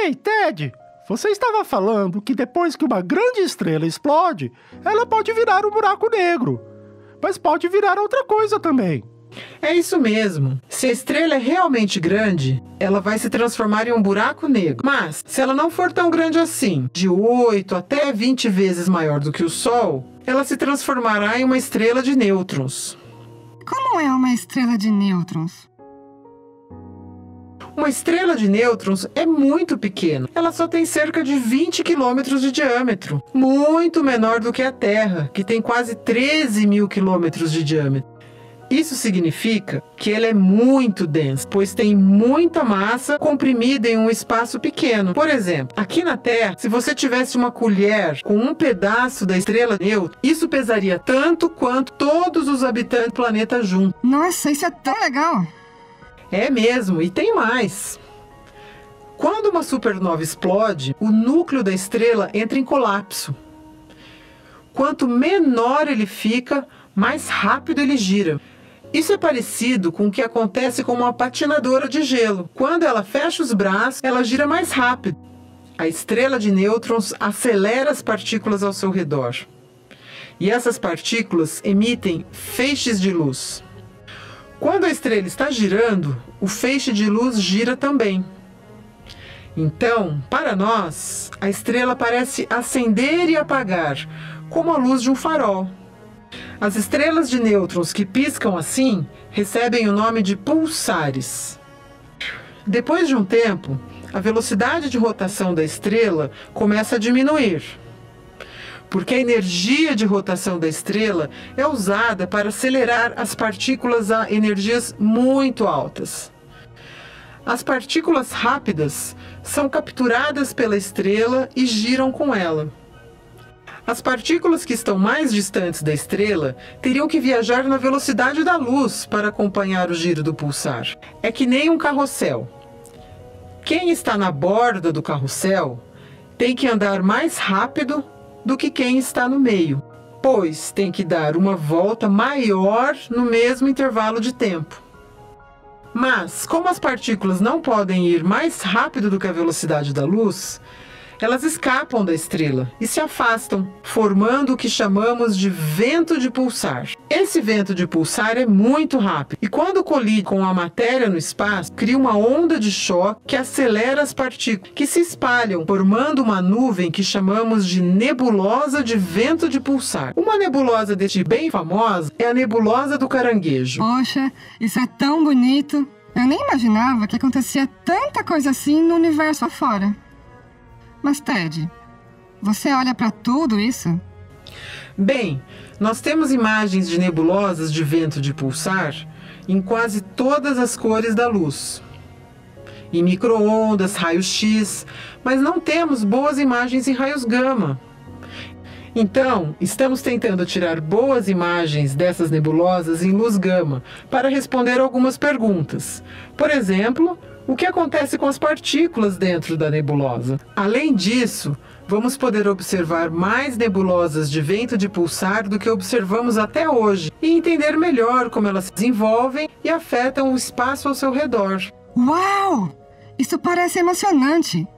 Ei, Ted, você estava falando que depois que uma grande estrela explode, ela pode virar um buraco negro. Mas pode virar outra coisa também. É isso mesmo. Se a estrela é realmente grande, ela vai se transformar em um buraco negro. Mas, se ela não for tão grande assim, de 8 até 20 vezes maior do que o Sol, ela se transformará em uma estrela de nêutrons. Como é uma estrela de nêutrons? Uma estrela de nêutrons é muito pequena. Ela só tem cerca de 20 quilômetros de diâmetro. Muito menor do que a Terra, que tem quase 13 mil quilômetros de diâmetro. Isso significa que ela é muito densa, pois tem muita massa comprimida em um espaço pequeno. Por exemplo, aqui na Terra, se você tivesse uma colher com um pedaço da estrela de nêutrons, isso pesaria tanto quanto todos os habitantes do planeta juntos. Nossa, isso é tão legal! É mesmo, e tem mais. Quando uma supernova explode, o núcleo da estrela entra em colapso. Quanto menor ele fica, mais rápido ele gira. Isso é parecido com o que acontece com uma patinadora de gelo. Quando ela fecha os braços, ela gira mais rápido. A estrela de nêutrons acelera as partículas ao seu redor. E essas partículas emitem feixes de luz. Quando a estrela está girando, o feixe de luz gira também. Então, para nós, a estrela parece acender e apagar, como a luz de um farol. As estrelas de nêutrons que piscam assim recebem o nome de pulsares. Depois de um tempo, a velocidade de rotação da estrela começa a diminuir, porque a energia de rotação da estrela é usada para acelerar as partículas a energias muito altas. As partículas rápidas são capturadas pela estrela e giram com ela. As partículas que estão mais distantes da estrela teriam que viajar na velocidade da luz para acompanhar o giro do pulsar. É que nem um carrossel. Quem está na borda do carrossel tem que andar mais rápido do que quem está no meio, pois tem que dar uma volta maior no mesmo intervalo de tempo. Mas, como as partículas não podem ir mais rápido do que a velocidade da luz, elas escapam da estrela e se afastam, formando o que chamamos de vento de pulsar. Esse vento de pulsar é muito rápido e, quando colide com a matéria no espaço, cria uma onda de choque que acelera as partículas, que se espalham, formando uma nuvem que chamamos de nebulosa de vento de pulsar. Uma nebulosa deste tipo bem famosa é a nebulosa do Caranguejo. Poxa, isso é tão bonito! Eu nem imaginava que acontecia tanta coisa assim no universo afora. Mas, Ted, você olha para tudo isso? Bem, nós temos imagens de nebulosas de vento de pulsar em quase todas as cores da luz. Em micro-ondas, raios-x, mas não temos boas imagens em raios gama. Então, estamos tentando tirar boas imagens dessas nebulosas em luz gama para responder algumas perguntas. Por exemplo, o que acontece com as partículas dentro da nebulosa? Além disso, vamos poder observar mais nebulosas de vento de pulsar do que observamos até hoje e entender melhor como elas se desenvolvem e afetam o espaço ao seu redor. Uau! Isso parece emocionante!